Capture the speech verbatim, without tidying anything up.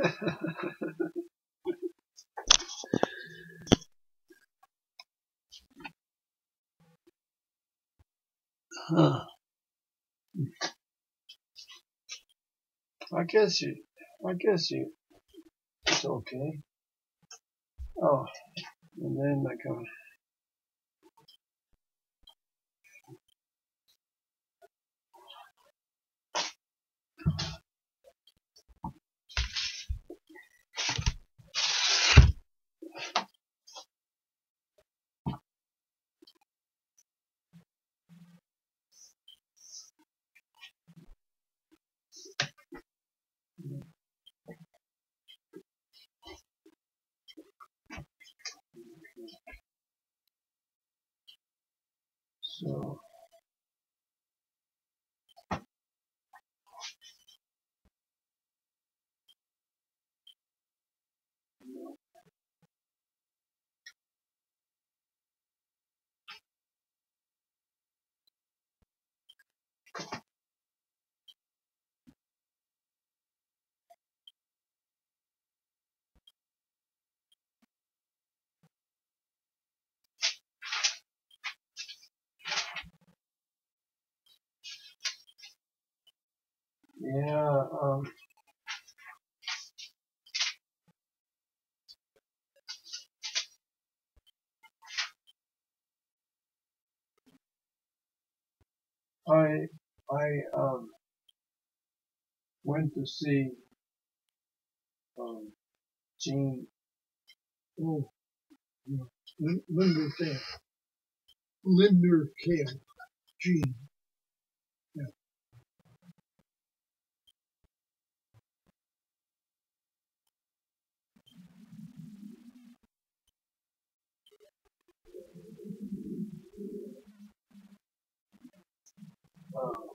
Huh. I guess you. I guess you. It's okay. Oh, and then I come. So yeah, um, I I um went to see um Gene. Oh, no, Lin- Linder Kale. Linder Kale. Gene. Yeah. Uh,